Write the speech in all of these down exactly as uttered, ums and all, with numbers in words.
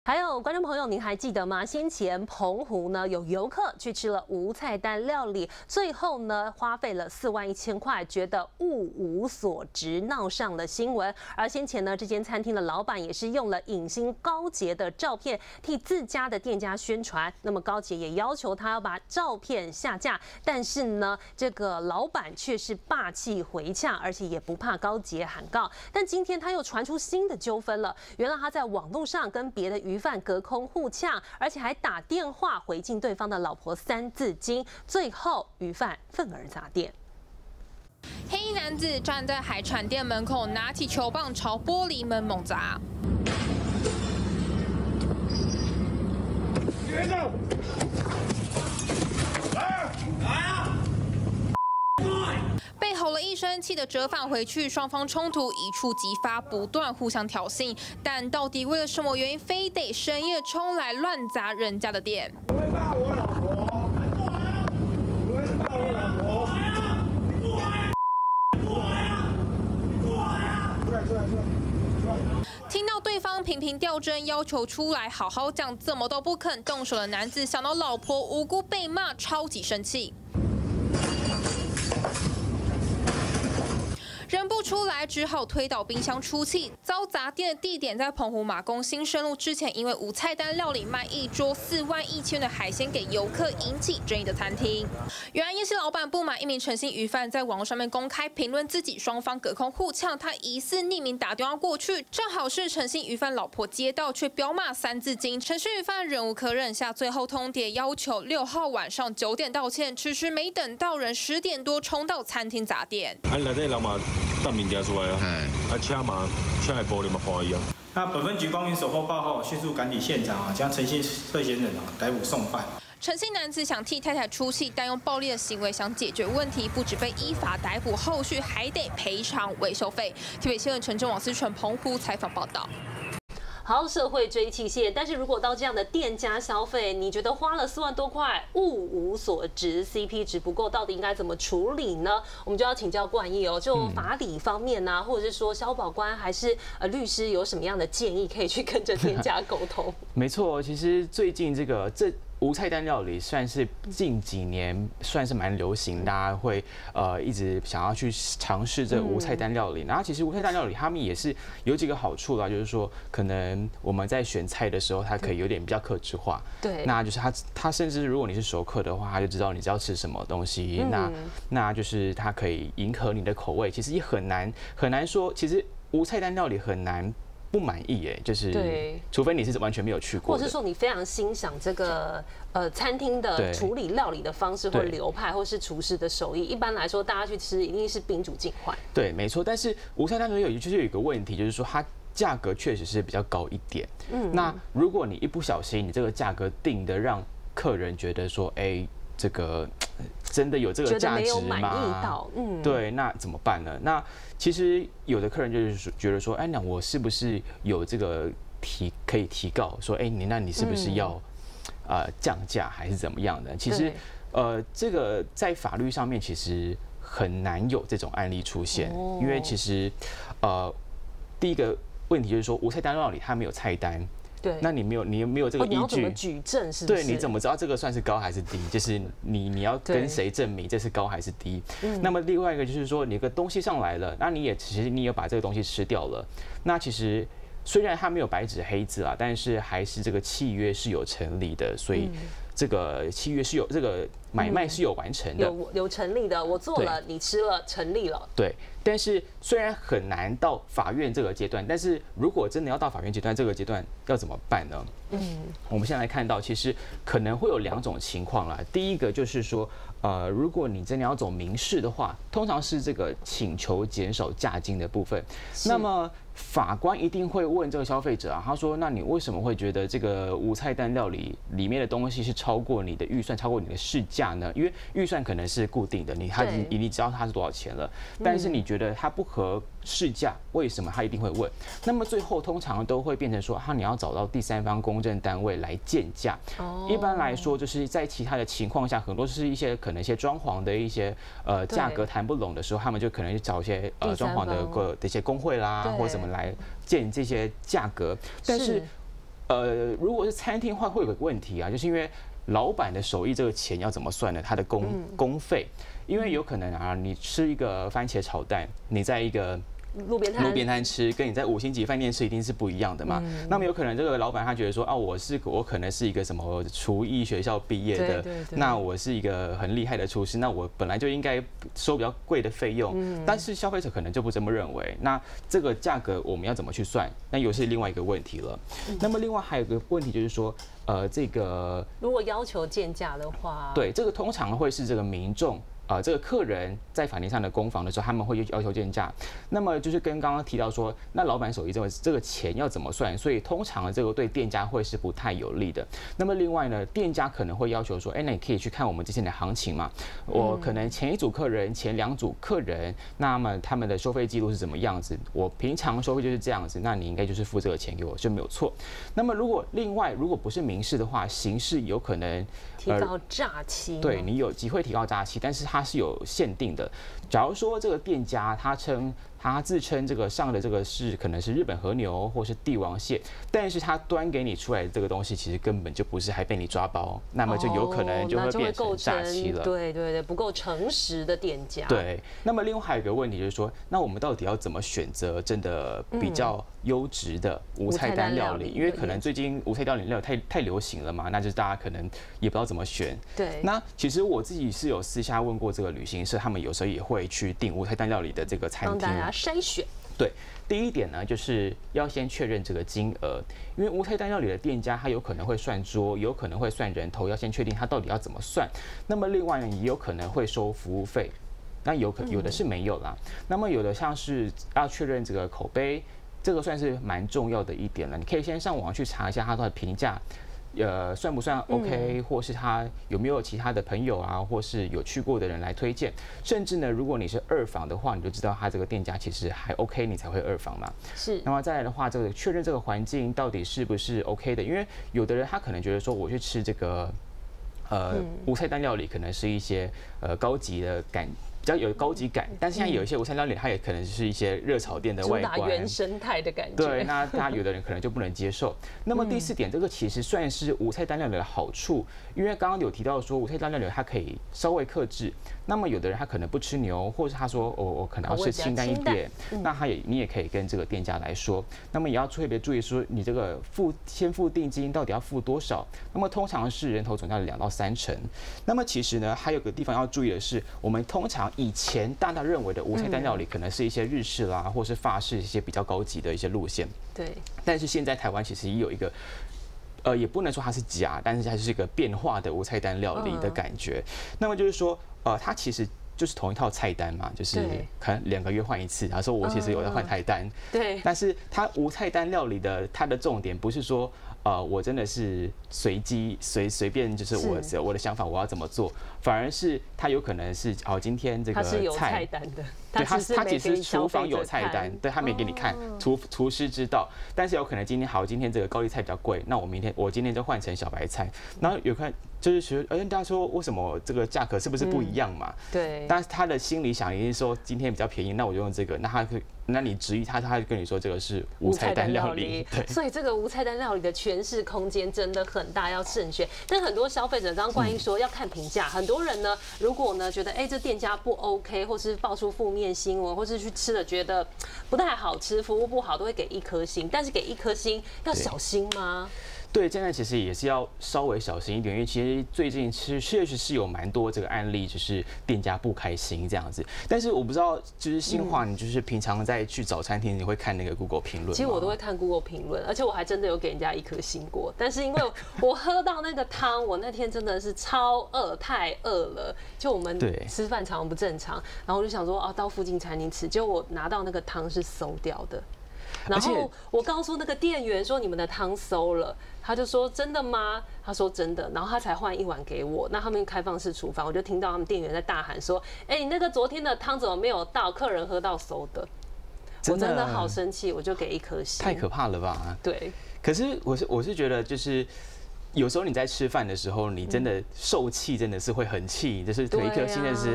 还有观众朋友，您还记得吗？先前澎湖呢有游客去吃了无菜单料理，最后呢花费了四万一千块，觉得物无所值，闹上了新闻。而先前呢，这间餐厅的老板也是用了影星高捷的照片替自家的店家宣传。那么高捷也要求他要把照片下架，但是呢，这个老板却是霸气回呛，而且也不怕高捷喊告。但今天他又传出新的纠纷了，原来他在网络上跟别的鱼贩隔空互呛，而且还打电话回敬对方的老婆三字经，最后鱼贩愤而砸店。 黑衣男子站在海产店门口，拿起球棒朝玻璃门猛砸。 别动！来来啊！ 被吼了一声，气得折返回去，双方冲突一触即发，不断互相挑衅。但到底为了什么原因，非得深夜冲来乱砸人家的店？ 不会骂我老婆，不会骂我老婆。你过来呀！你过来呀！你过来呀！出来出来出来！ 听到对方频频吊针，要求出来好好讲，怎么都不肯动手的男子，想到老婆无辜被骂，超级生气。 认不出来，只好推倒冰箱出气。遭砸店的地点在澎湖马公新生路，之前因为无菜单料理卖一桌四万一千的海鲜给游客，引起争议的餐厅。原来夜市老板不满一名陈姓鱼贩在网络上面公开评论自己，双方隔空互呛，他疑似匿名打电话过去，正好是陈姓鱼贩老婆接到，却飙骂三字经。陈姓鱼贩忍无可忍下，最后通牒要求六号晚上九点道歉，迟迟没等到人，十点多冲到餐厅砸店。 啊，内底人嘛。 带物件出来啊！啊，车嘛，车的玻璃嘛破去啊。 那本分局光云手获报后，迅速赶抵现场啊，将陈姓涉嫌人啊逮捕送办。 陈姓男子想替太太出气，但用暴力的行为想解决问题，不止被依法逮捕，后续还得赔偿维修费。台北新闻陈真、王思纯澎湖采访报道。 好，社会追器械，但是如果到这样的店家消费，你觉得花了四万多块，物无所值 ，C P 值不够，到底应该怎么处理呢？我们就要请教冠毅哦，就法理方面呢、啊，或者是说消保官还是呃律师有什么样的建议，可以去跟着店家沟通？ 没错，其实最近这个这。 无菜单料理算是近几年算是蛮流行，大家会呃一直想要去尝试这个无菜单料理。然后其实无菜单料理他们也是有几个好处啦，就是说可能我们在选菜的时候，它可以有点比较客制化。对，那就是它它甚至如果你是熟客的话，他就知道你要吃什么东西。那那就是它可以迎合你的口味。其实也很难很难说，其实无菜单料理很难。 不满意哎，就是对，除非你是完全没有去过， 或者是说你非常欣赏这个呃餐厅的处理料理的方式或流派，或是厨师的手艺。一般来说，大家去吃一定是宾主尽欢。 对，没错。但是无菜单料理就是有一个问题，就是说它价格确实是比较高一点。嗯，那如果你一不小心，你这个价格定的让客人觉得说，哎、欸，这个真的有这个价值吗？嗯，对，那怎么办呢？那其实有的客人就是觉得说，哎，那我是不是有这个提可以提告说，哎，你那你是不是要、嗯、呃降价还是怎么样的？其实呃这个在法律上面其实很难有这种案例出现，哦、因为其实呃第一个问题就是说无菜单料理它没有菜单。 对，那你没有，你没有这个依据， 哦、你要怎么举证？是不是？ 对，你怎么知道这个算是高还是低？就是你你要跟谁证明这是高还是低？嗯、那么另外一个就是说，你个东西上来了，那你也其实你也把这个东西吃掉了，那其实虽然它没有白纸黑字啊，但是还是这个契约是有成立的，所以这个契约是有这个买卖是有完成的， 有有成立的，我做了，你吃了，成立了。 对。 但是虽然很难到法院这个阶段，但是如果真的要到法院阶段，这个阶段要怎么办呢？嗯，我们现在来看到，其实可能会有两种情况啦。第一个就是说，呃，如果你真的要走民事的话，通常是这个请求减少价金的部分。那么法官一定会问这个消费者啊，他说：“那你为什么会觉得这个无菜单料理里面的东西是超过你的预算，超过你的市价呢？因为预算可能是固定的，你他你你知道它是多少钱了，但是你觉得它不合市价，为什么他一定会问？那么最后通常都会变成说，哈，你要找到第三方公证单位来鉴价。哦，一般来说，就是在其他的情况下，很多是一些可能一些装潢的一些呃价格谈不拢的时候，他们就可能去找一些呃装潢的个的一些工会啦，或者什么来鉴这些价格。但是呃，如果是餐厅的话，会有个问题啊，就是因为老板的手艺这个钱要怎么算呢？他的工工费，因为有可能啊，你吃一个番茄炒蛋，你在一个路边摊路边摊吃，跟你在五星级饭店吃一定是不一样的嘛。嗯、那么有可能这个老板他觉得说啊，我是我可能是一个什么厨艺学校毕业的， 对对对， 那我是一个很厉害的厨师，那我本来就应该收比较贵的费用。嗯、但是消费者可能就不这么认为。那这个价格我们要怎么去算？那又是另外一个问题了。嗯、那么另外还有一个问题就是说，呃，这个如果要求建价的话， 对，这个通常会是这个民众。呃，这个客人在法庭上的攻防的时候，他们会要求建价。那么就是跟刚刚提到说，那老板手艺这个这个钱要怎么算？所以通常这个对店家会是不太有利的。那么另外呢，店家可能会要求说，哎，那你可以去看我们之前的行情嘛。我可能前一组客人、前两组客人，那么他们的收费记录是怎么样子？我平常收费就是这样子，那你应该就是付这个钱给我，就没有错。那么如果另外如果不是民事的话，刑事有可能提高诈欺。 对你有机会提高诈欺，但是它是有限定的。假如说这个店家他称他自称这个上的这个是可能是日本和牛或是帝王蟹，但是他端给你出来的这个东西其实根本就不是，还被你抓包，那么就有可能就会变成诈欺了。 哦、对对对，不够诚实的店家。 对，那么另外还有一个问题就是说，那我们到底要怎么选择真的比较优质的无菜单料理？嗯、因为可能最近无菜单料理太太流行了嘛，那就是大家可能也不知道怎么选。 对， 那其实我自己是有私下问过这个旅行社，他们有时候也会去订无菜单料理的这个餐厅， 帮大家筛选。 对，第一点呢，就是要先确认这个金额，因为无菜单料理的店家他有可能会算桌，有可能会算人头，要先确定他到底要怎么算。那么另外呢，也有可能会收服务费，那有可有的是没有啦。嗯、那么有的像是要确认这个口碑，这个算是蛮重要的一点了。你可以先上网去查一下他的评价。呃，算不算 OK，、嗯、或是他有没有其他的朋友啊，或是有去过的人来推荐？甚至呢，如果你是二访的话，你就知道他这个店家其实还 OK， 你才会二访嘛。 是。 那么再来的话，这个确认这个环境到底是不是 OK 的？因为有的人他可能觉得说，我去吃这个呃无菜单料理，可能是一些呃高级的感。比较有高级感，但是现在有一些无菜料理，它也可能是一些热炒店的外观， 主打原生态的感觉。 对，那他有的人可能就不能接受。那么第四点，这个其实算是无菜单料理的好处，因为刚刚有提到说无菜单料理它可以稍微克制。那么有的人他可能不吃牛，或者他说我、哦、我可能要吃清淡一点，嗯、那他也你也可以跟这个店家来说。那么也要特别注意说，你这个付先付定金到底要付多少？那么通常是人头总价的两到三成。那么其实呢，还有个地方要注意的是，我们通常以前大家认为的无菜单料理，可能是一些日式啦，或是法式一些比较高级的一些路线。 对。 但是现在台湾其实也有一个，呃，也不能说它是假，但是它是一个变化的无菜单料理的感觉。嗯、那么就是说，呃，它其实就是同一套菜单嘛，就是可能两个月换一次。他说我其实有在换菜单， 对。 但是它无菜单料理的它的重点不是说。呃，我真的是随机随随便，就是我是我的想法，我要怎么做，反而是他有可能是哦，今天这个菜，它是有菜单的， 对他他其实厨房有菜单，对他没给你看，厨厨师知道，但是有可能今天好，今天这个高丽菜比较贵，那我明天我今天就换成小白菜，然后有看就是觉得，哎，大家说为什么这个价格是不是不一样嘛？ 嗯、对， 但是他的心里想一定说今天比较便宜，那我就用这个，那他可那你质疑他，他就跟你说这个是无菜单料理，对， 所以这个无菜单料理的诠释空间真的很大，要慎选。但很多消费者，刚刚冠英说要看评价，很多人呢，如果呢觉得哎、欸、这店家不 OK， 或是爆出负面新闻，或是去吃了觉得不太好吃，服务不好，都会给一颗星。但是给一颗星要小心吗？ 对，现在其实也是要稍微小心一点，因为其实最近是确实是有蛮多这个案例，就是店家不开心这样子。但是我不知道，就是新化，你就是平常在去找餐厅，你会看那个 Google 评论吗？ 其实我都会看 Google 评论，而且我还真的有给人家一颗星过。但是因为我喝到那个汤，我那天真的是超饿，太饿了。就我们吃饭常常不正常，然后我就想说啊，到附近餐厅吃，结果我拿到那个汤是馊掉的。然后我告诉那个店员说你们的汤馊了，他就说真的吗？他说真的，然后他才换一碗给我。那他们开放式厨房，我就听到他们店员在大喊说：“哎、欸，你那个昨天的汤怎么没有到？客人喝到馊的。”我真的好生气，我就给一颗星。 太可怕了吧？ 对。 可是我是我是觉得就是。有时候你在吃饭的时候，你真的受气，真的是会很气，就是给一颗星，真的是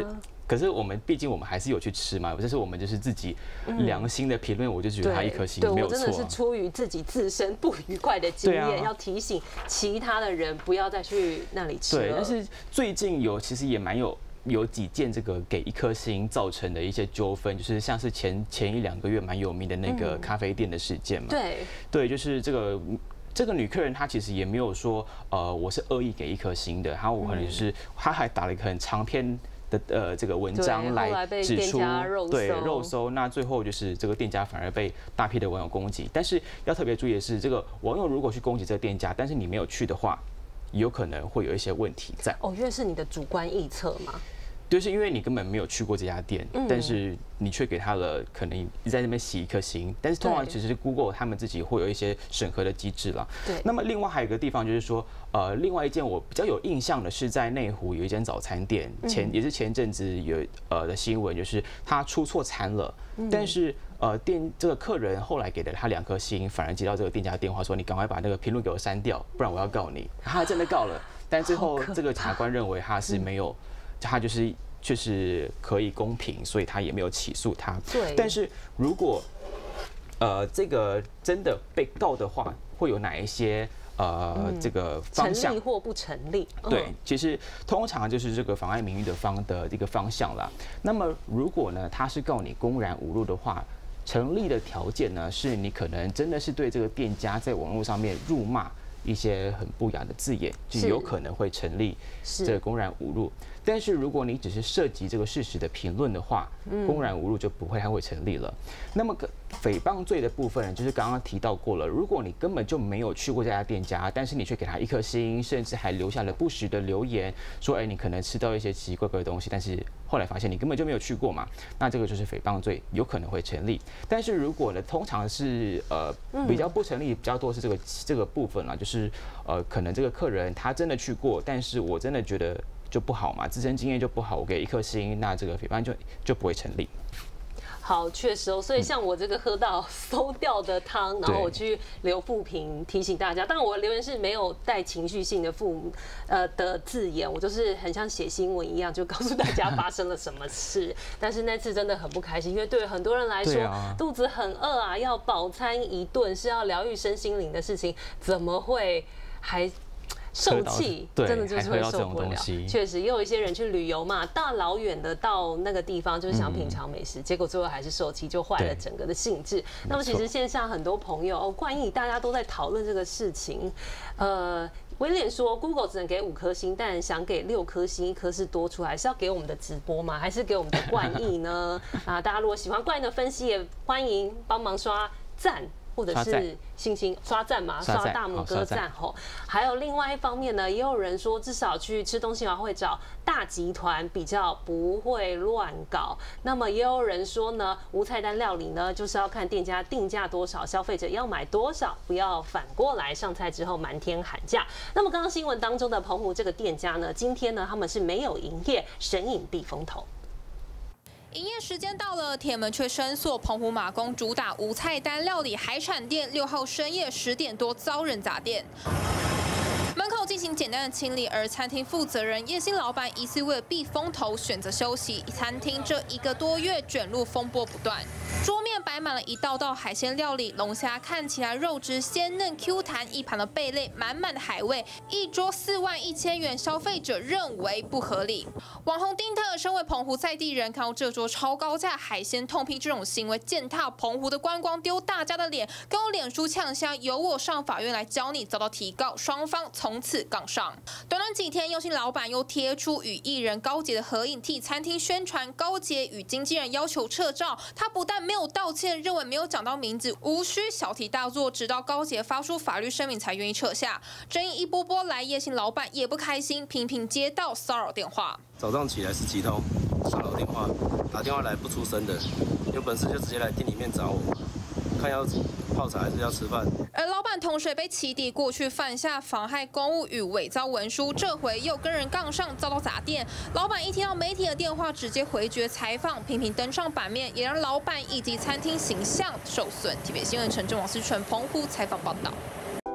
可是我们毕竟我们还是有去吃嘛，这是我们就是自己良心的评论，我就觉得它一颗星没有错。 对，我真的是出于自己自身不愉快的经验，啊、要提醒其他的人不要再去那里吃了。 对，但是最近有其实也蛮有。有几件这个给一颗星造成的一些纠纷，就是像是前前一两个月蛮有名的那个咖啡店的事件嘛。 对， 对，就是这个这个女客人她其实也没有说呃我是恶意给一颗星的，她我可能就是她还打了一个很长篇的呃这个文章来指出对肉搜，那最后就是这个店家反而被大批的网友攻击。但是要特别注意的是，这个网友如果去攻击这个店家，但是你没有去的话，有可能会有一些问题在。 哦，因为是你的主观臆测嘛。 就是因为你根本没有去过这家店，嗯、但是你却给他了可能你在那边洗一颗星，但是通常其实 Google 他们自己会有一些审核的机制啦。 对。 那么另外还有一个地方就是说，呃，另外一件我比较有印象的是在内湖有一间早餐店，前也是前阵子有呃的新闻，就是他出错餐了，嗯、但是呃店这个客人后来给了他两颗星，反而接到这个店家电话说你赶快把那个评论给我删掉，不然我要告你。他还真的告了，但最后这个检察官认为他是没有。嗯他就是就是可以公平，所以他也没有起诉他。 对。 但是如果呃这个真的被告的话，会有哪一些呃、嗯、这个方向？ 成立或不成立？ 对，其实通常就是这个妨碍名誉的方的一个方向啦。那么如果呢他是告你公然侮辱的话，成立的条件呢是你可能真的是对这个店家在网络上面辱骂一些很不雅的字眼，就有可能会成立这个公然侮辱。但是如果你只是涉及这个事实的评论的话，公然侮辱就不会太会成立了。那么诽谤罪的部分呢，就是刚刚提到过了，如果你根本就没有去过这家店家，但是你却给他一颗星，甚至还留下了不实的留言，说哎你可能吃到一些奇奇怪怪的东西，但是后来发现你根本就没有去过嘛，那这个就是诽谤罪，有可能会成立。但是如果呢，通常是呃比较不成立，比较多是这个这个部分啦，就是呃可能这个客人他真的去过，但是我真的觉得就不好嘛，自身经验就不好，我给一颗星，那这个诽谤就就不会成立。 好，确实哦，所以像我这个喝到馊掉的汤，然后我去留负评提醒大家，当然我的留言是没有带情绪性的负呃的字眼，我就是很像写新闻一样，就告诉大家发生了什么事。但是那次真的很不开心，因为对于很多人来说，啊、肚子很饿啊，要饱餐一顿是要疗愈身心灵的事情，怎么会还？受气，真的就是会受不了。确实，也有一些人去旅游嘛，大老远的到那个地方，就是想品尝美食，嗯、结果最后还是受气，就坏了整个的兴致。那么，其实线上很多朋友哦，冠毅大家都在讨论这个事情。呃，威廉说 ，Google 只能给五颗星，但想给六颗星，一颗是多出来，是要给我们的直播吗？还是给我们的冠毅呢？啊，大家如果喜欢冠毅的分析，也欢迎帮忙刷赞。或者是星星刷赞嘛，刷大拇哥赞吼。还有另外一方面呢，也有人说，至少去吃东西嘛，会找大集团比较不会乱搞。那么也有人说呢，无菜单料理呢，就是要看店家定价多少，消费者要买多少，不要反过来上菜之后瞒天喊价。那么刚刚新闻当中的澎湖这个店家呢，今天呢他们是没有营业，神隐避风头。 营业时间到了，铁门却深锁。澎湖马公主打无菜单料理海产店，六号深夜十点多遭人砸店。门口进行简单的清理，而餐厅负责人叶姓老板疑似为了避风头选择休息。餐厅这一个多月卷入风波不断，桌面摆满了一道道海鲜料理，龙虾看起来肉质鲜嫩 Q 弹，一盘的贝类，满满的海味，一桌四万一千元，消费者认为不合理。网红丁特身为澎湖在地人，看到这桌超高价海鲜，痛批这种行为践踏澎湖的观光，丢大家的脸，跟我脸书呛虾，由我上法院来教你，遭到提告，双方从此杠上。短短几天，佑兴老板又贴出与艺人高捷的合影，替餐厅宣传。高捷与经纪人要求撤照，他不但没有道歉，认为没有讲到名字，无需小题大做，直到高捷发出法律声明才愿意撤下。争议一波波来，叶姓老板也不开心，频频接到骚扰电话。 早上起来十几通骚扰电话，打电话来不出声的，有本事就直接来店里面找我，看要泡茶还是要吃饭。 而老板同时也被起底，过去犯下妨害公务与伪造文书，这回又跟人杠上，遭到砸店。老板一听到媒体的电话，直接回绝采访，频频登上版面，也让老板以及餐厅形象受损。T V B 新闻陈正王思纯澎湖采访报道。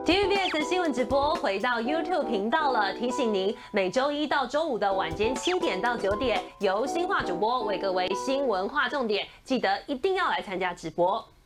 T V B S 新闻直播回到 YouTube 频道了，提醒您每周一到周五的晚间七点到九点，由新化主播为各位新闻划重点，记得一定要来参加直播。